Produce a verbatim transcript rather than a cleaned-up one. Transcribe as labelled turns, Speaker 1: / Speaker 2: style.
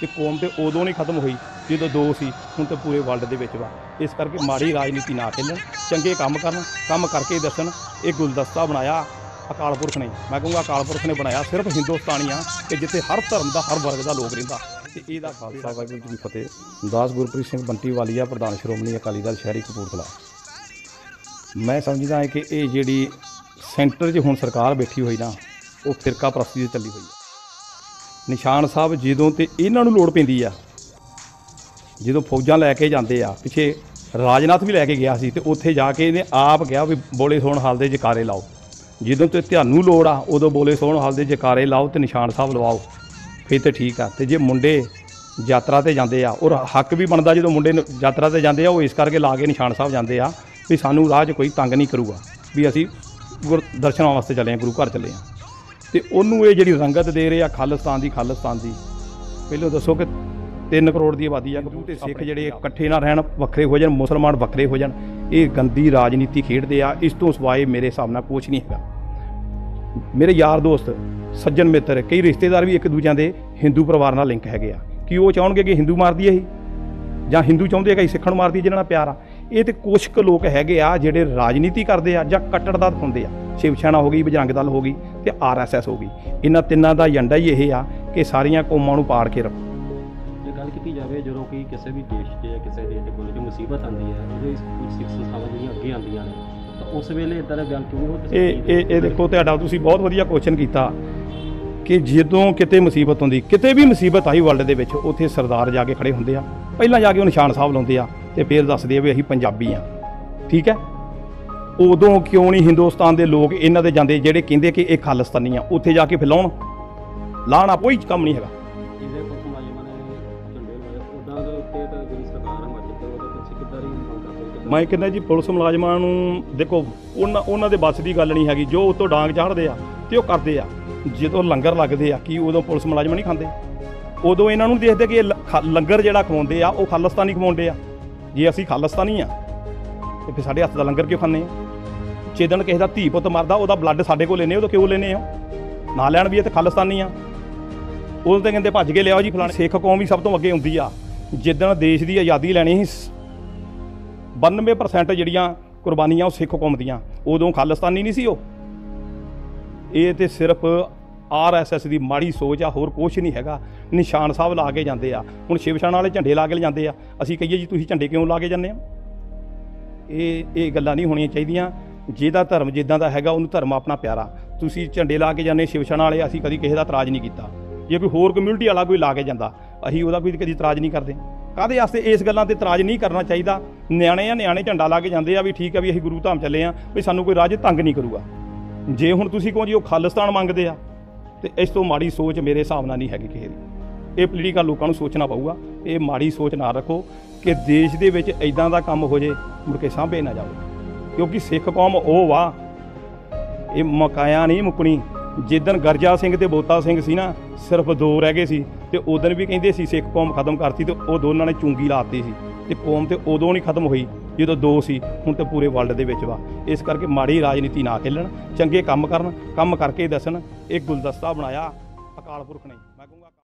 Speaker 1: कि कौम तो उदों नहीं खत्म हुई जो दो सी, हुण तो पूरे वर्ल्ड के विच वा। इस करके माड़ी राजनीति ना खेलन, चंगे काम करन, काम करके दसन। ये गुलदस्ता बनाया अकाल पुरख ने, मैं कहूँगा अकाल पुरख ने बनाया सिर्फ हिंदुस्तानी आ कि जिथे हर धर्म का हर वर्ग का लोग रहिंदा। ते इहदा खालसा वाहिगुरू जी की फतेह। दास गुरप्रीत सिंह बंटी वालिया, प्रधान श्रोमणी अकाली दल शहरी कपूरथला। मैं समझदा है कि ये जिहड़ी सेंटर 'च हुण सरकार बैठी हुई ना, वो फिरका परस्ती चली हुई है। निशान साहब जदों तो इन्हां नूं लोड़ पैंदी आ, जदों फौजां लैके जांदे आ, पिछे राजनाथ भी लैके गया सी, ते उत्थे जाके इहने आप कहा भी बोले सोहण हाल दे जकारे लाओ। जदों तो तुहानूं लोड़ आ उदों बोले सोहण हाल दे जकारे लाओ ते निशान साहब लवाओ, फिर तो ठीक आ। ते जे मुंडे यात्रा ते जांदे आ, और हक भी बनदा जदों मुंडे यात्रा ते जांदे आ, वो इस करके ला के निशान साहब जांदे आ भी सानू राह 'च कोई तंग नहीं करूगा, भी असी गुर दर्शनां वास्ते चले, गुरु घर चले हैं। तो उन्होंने ये जिहड़ी रंगत दे रहे आ खालिस्तान की, खालिस्तान की पहले दसो कि तीन करोड़ की आबादी है, तो सिख जिहड़े इकट्ठे ना रहन, वक्रे हो जाए, मुसलमान वक्रे हो जाए, ये गंदी राजनीति खेडते आ। इस तो सिवाए मेरे हिसाब नाल कुछ नहीं है। मेरे यार दोस्त सज्जन मित्र कई रिश्तेदार भी एक दूजे के हिंदू परिवार नाल लिंक हैगे आ कि वो चाहणगे कि हिंदू मार दीए जां हिंदू चाहुंदे कि सिੱਖਾਂ ਨੂੰ मार दीए, जिन्हां नाल प्यार आ। ये तो कुछ क लोग हैगे आ जिहड़े राजनीति करते आ जां कट्टरता दिखाउंदे आ। शिव सेना हो गई, बजरंग दल हो गई ते आर एस एस हो गई। इन्हां तिन्नां दा एजेंडा ही यह आ कि सारियां कौमां नूं पाड़ के रखो।
Speaker 2: ਜੇ ਗੱਲ ਕੀਤੀ ਜਾਵੇ ਜਦੋਂ ਕੋਈ ਕਿਸੇ ਵੀ ਦੇਸ਼ 'ਚ ਜਾਂ ਕਿਸੇ ਦੇਸ਼ ਦੇ ਕੋਲ ਜੋ ਮੁਸੀਬਤ ਆਉਂਦੀ ਹੈ, ਉਹਦੇ ਕੁਝ ਸਿੱਖ ਸੰਸਥਾਵਾਂ ਜਿਹੜੀਆਂ ਅੱਗੇ ਆਉਂਦੀਆਂ ਨੇ, ਤਾਂ ਉਸ ਵੇਲੇ ਇੱਦਾਂ ਦਾ ਗੱਲ ਕਿਉਂ ਨਹੀਂ?
Speaker 1: ਇਹ ਇਹ ਇਹ ਦੇਖੋ, ਤੁਹਾਡਾ ਤੁਸੀਂ ਬਹੁਤ ਵਧੀਆ ਕੁਐਸਚਨ ਕੀਤਾ ਕਿ ਜਦੋਂ ਕਿਤੇ ਮੁਸੀਬਤ ਹੁੰਦੀ, ਕਿਤੇ ਵੀ ਮੁਸੀਬਤ ਆਈ ਵਰਲਡ ਦੇ ਵਿੱਚ, ਉੱਥੇ ਸਰਦਾਰ ਜਾ ਕੇ ਖੜੇ ਹੁੰਦੇ ਆ, ਪਹਿਲਾਂ ਜਾ ਕੇ ਉਹ ਨਿਸ਼ਾਨ ਸਾਹਿਬ ਲਾਉਂਦੇ ਆ ਤੇ ਫਿਰ ਦੱਸਦੇ ਆ ਵੀ ਅਸੀਂ ਪੰਜਾਬੀ ਆ। ਠੀਕ ਹੈ, ਉਦੋਂ ਕਿਉਂ ਨਹੀਂ ਹਿੰਦੁਸਤਾਨ ਦੇ ਲੋਕ ਇਹਨਾਂ ਦੇ ਜਾਂਦੇ ਜਿਹੜੇ ਕਹਿੰਦੇ ਕਿ ਇਹ ਖਾਲਿਸਤਾਨੀ ਆ, ਉੱਥੇ ਜਾ ਕੇ ਫਿਰ ਲਾਉਣ? ਲਾਉਣਾ ਕੋਈ ਕੰਮ ਨਹੀਂ ਹੈਗਾ। मैं कहना जी पुलिस मुलाजमां नूं देखो, उन्हां उन्हां दे बस की गल नहीं हैगी। जो उत्तों डांग चाढ़ते आ ते वो करते आ। जदों लंगर लगते आ कि उदों पुलिस मुलाजम नहीं खांदे, उदों इन्हां नूं देखदे कि लंगर जिहड़ा खवाउंदे आ वो खालिस्तानी खवाउंदे आ। जे असीं खालिस्तानी आ ते फिर साडे हत्थ दा लंगर क्यों खाने? जिदन किसी दा धी पुत्त मरदा उहदा ब्लड साडे कोल लैने, उदों क्यों लैने हो? ना लैण भी ते खालिस्तानी आ। उदों ते कहंदे भज के लिआओ जी फलाणे। सिख कौम भी सब तो अगे हुंदी आ। जिदन देश की आज़ादी लैनी सी, बानवे परसेंट जिहड़ियां कुर्बानियां वो सिख कौम दियां, उदों खालिस्तानी नहीं सी वो। ये तो सिर्फ आर एस एस की माड़ी सोच आ, होर कुछ नहीं हैगा। निशान साहब ला के जाते आ, हुण शिव सेना वाले झंडे ला के जाते आ, असीं कहिए जी तुसीं झंडे क्यों ला के जाने? ये गल्लां नहीं होणीआं चाहीदियां। जिहदा धर्म जिद्दां दा हैगा उहनूं धर्म अपना प्यारा। तुसीं झंडे ला के जाने शिव सेना वाले, असीं कदी किसी दा इतराज़ नहीं कीता। जे कोई होर कम्यूनिटी वाला कोई ला के जांदा, असीं उहदा कोई कदी इतराज़ नहीं करदे। काहदे वास्ते इस गल्लां ते इतराज़ नहीं करना चाहिदा। निआणे आ, निआणे झंडा ला के जांदे आ भी ठीक है, भी असीं गुरु धाम चले आ, भी सानूं कोई राह 'च तंग नहीं करूगा। जे हुण तुसीं कहो जी वो खालिस्तान मंगदे आ, ते इस तो माड़ी सोच मेरे हिसाब नाल नहीं हैगी किसी दी। ये पॉलिटिकल लोकां नूं सोचना पऊगा। ये माड़ी सोच ना रखो कि देश दे विच इदां दा काम हो जाए मुड़ के सांभे ना जाओ, क्योंकि सिख कौम वो वा, ये मकाया नहीं मुकनी। जिदन गरजा सिंह ते बोता सिंह सी ना, सिर्फ दो रह गए सी, ते उदन भी कहिंदे सी सिख कौम खत्म करती, तो वो दोनों ने चुंगी लाती सी, ते कौम तो उदों नहीं खत्म हुई जो दो सी, हुण तो पूरे वर्ल्ड दे विच वा। इस करके माड़ी राजनीति ना खेलन, चंगे काम करन, काम करके दसन। एक गुलदस्ता बनाया अकाल पुरख ने।